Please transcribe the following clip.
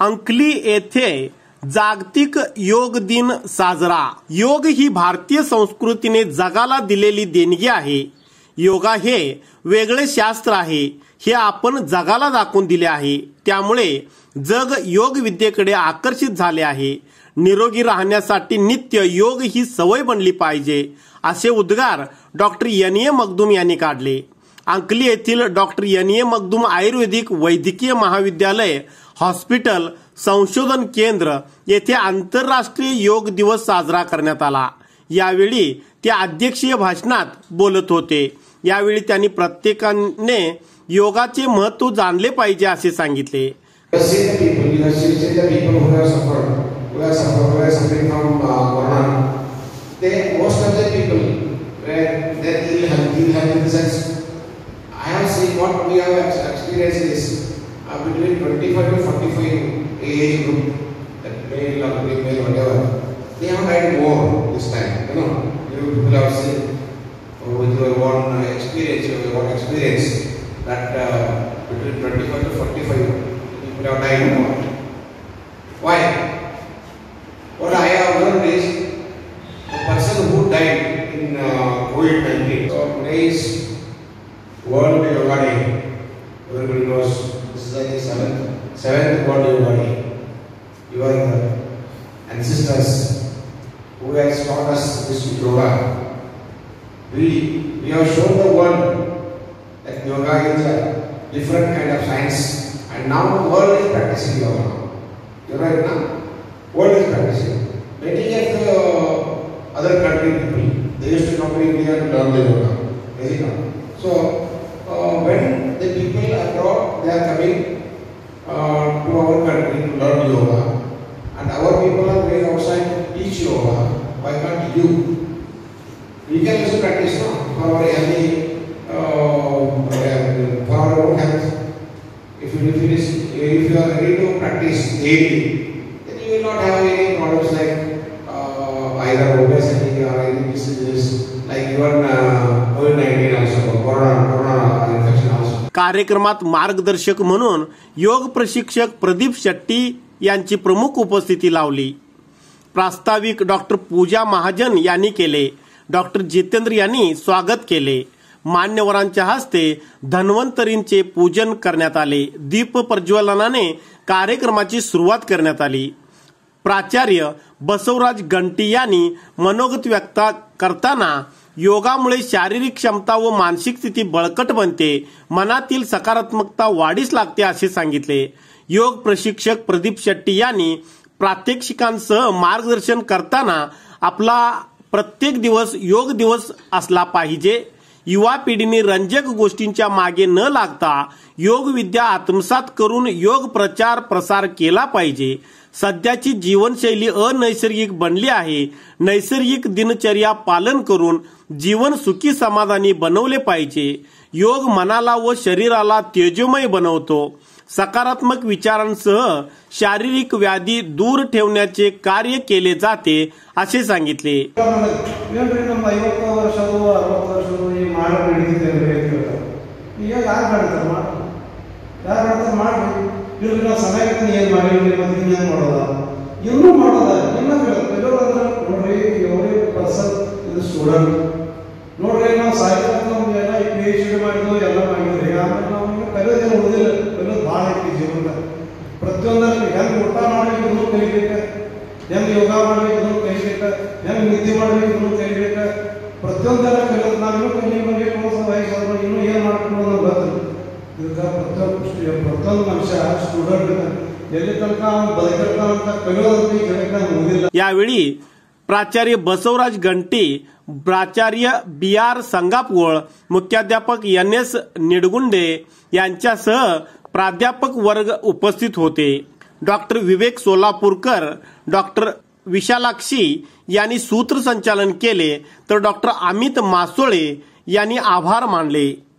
अंकली येथे जागतिक योग दिन साजरा। योग ही भारतीय संस्कृतीने जगाला दिलेली देणगी आहे। योगा हे वेगळे शास्त्र आहे, हे आपण जगाला दाखवून दिले आहे। त्यामुळे जग योग विद्येकडे आकर्षित झाले आहे। निरोगी राहण्यासाठी नित्य योग ही सवय बनली पाहिजे, असे उद्गार डॉक्टर एन.ए. मखदूम यांनी काढले। अंकली येथील डॉक्टर एन.ए. मखदूम आयुर्वेदिक वैद्यकीय महाविद्यालय हॉस्पिटल संशोधन केंद्र येथे आंतरराष्ट्रीय योग दिवस साजरा करण्यात आला। यावेळी ते अध्यक्षीय भाषणात बोलत होते। यावेळी त्यांनी प्रत्येकाने योगाचे महत्त्व जाणले पाहिजे असे सांगितले। Between 25 to 45 age group, that male or female, whatever, they have died more this time. You people have seen with your own experience, that between 25 to 45 people have died more. Why? What I have learned is the person who died in COVID-19. So today is World Yoga Day. Everybody knows. This is like the seventh World Yoga Day. Your ancestors who has taught us this yoga, we have shown the world that yoga is a different kind of science, and now the world is practicing yoga. You're right now. World is practicing. Many of the other country people, they used to come to India to learn the yoga. Is it not? So when the people abroad, they are coming to our country to learn yoga, and our people are going outside to teach yoga. Why can't you? We can also practice now for our healthy, for our own health. If you are ready to practice daily, then you will not have any problems like either obesity or any diseases like even COVID-19 also, corona infection also. कार्यक्रमात मार्गदर्शक म्हणून योग प्रशिक्षक प्रदीप शेट्टी यांची प्रमुख उपस्थिती लावली। प्रास्ताविक डॉक्टर पूजा महाजन यांनी केले। डॉक्टर जितेंद्र यांनी स्वागत केले। मान्यवरांच्या हस्ते धन्वंतरींचे पूजन करण्यात आले। दीप प्रज्वलनाने कार्यक्रमाची सुरुवात करण्यात आली। प्राचार्य बसवराज गंटी यांनी मनोगत व्यक्त करताना योगामुळे शारीरिक क्षमता व मानसिक स्थिती बळकट बनते, मनातील सकारात्मकता वाढीस लागते असे सांगितले। योग प्रशिक्षक प्रदीप शेट्टी यांनी प्रात्यक्षिकांसह मार्गदर्शन करताना आपला प्रत्येक दिवस योग दिवस असला पाहिजे। युवा पिढीने रंजक गोष्टींच्या मागे न लागता योग विद्या आत्मसात करून योग प्रचार प्रसार केला पाहिजे। सध्याची जीवनशैली अनैसर्गिक बनली आहे। नैसर्गिक दिनचर्या पालन करून जीवन सुखी समाधानी बनवले पाहिजे। योग मनाला व शरीराला तेजोमय बनवतो। सकारात्मक विचारांसह शारीरिक व्याधी दूर ठेवण्याचे कार्य केले जाते असे सांगितले। ನೋಡ್ರಿ ನಾವು ಸಾಹಿತ್ಯ PhD ಮಾಡಿದ್ವು ಎಲ್ಲ ಮಾಡಿದ್ವಿ, ಆಮೇಲೆ ನಾವು ಕಲಿಯೋದೇನು ಉಳಿದಿಲ್ಲ, ಕಲಿಯೋದು ಭಾಳ ಐತಿ ಜೀವನದಾಗ। ಪ್ರತಿಯೊಂದರಲ್ಲಿ ಹೆಂಗೆ ಊಟ ಮಾಡ್ಬೇಕು ಇದನ್ನು ಕಲಿಬೇಕು, ಹೆಂಗೆ ಯೋಗ ಮಾಡ್ಬೇಕು ಇದನ್ನು ಕಲಿಬೇಕು, ಹೆಂಗೆ ನಿದ್ದೆ ಮಾಡ್ಬೇಕು ಇದನ್ನು ಕಲಿಬೇಕು, ಪ್ರತಿಯೊಂದೆಲ್ಲ ಕಲಿಯೋದು। ನಾವು ಕಲಿಬೇಕು ವಯಸ್ಸಾದ್ರು ಇನ್ನೂ ಏನು ಮಾಡ್ಕೊಂಡು ಅನ್ನೋದು ಗೊತ್ತಿಲ್ಲ। ಇದಕ್ಕೆ ಪ್ರತಿಯೊಂದು ಮನುಷ್ಯ ಸ್ಟೂಡೆಂಟ್ ಎಲ್ಲಿ ತನಕ ಅವನು ಬದುಕಿರ್ತಾನಂತ ಕಲಿಯೋದಂತ ಈ ಜಗತ್ತಿನಾಗ ಮುಗಿದಿಲ್ಲ। यावेळी प्राचार्य बसवराज गंटी, प्राचार्य BR संगापूळ, मुख्याध्यापक NS निडगुंडे यांच्यासह प्राध्यापक वर्ग उपस्थित होते। डॉक्टर विवेक सोलापूरकर, डॉक्टर विशालाक्षी यांनी सूत्रसंचालन केले, तर डॉक्टर अमित मासोळे यांनी आभार मानले।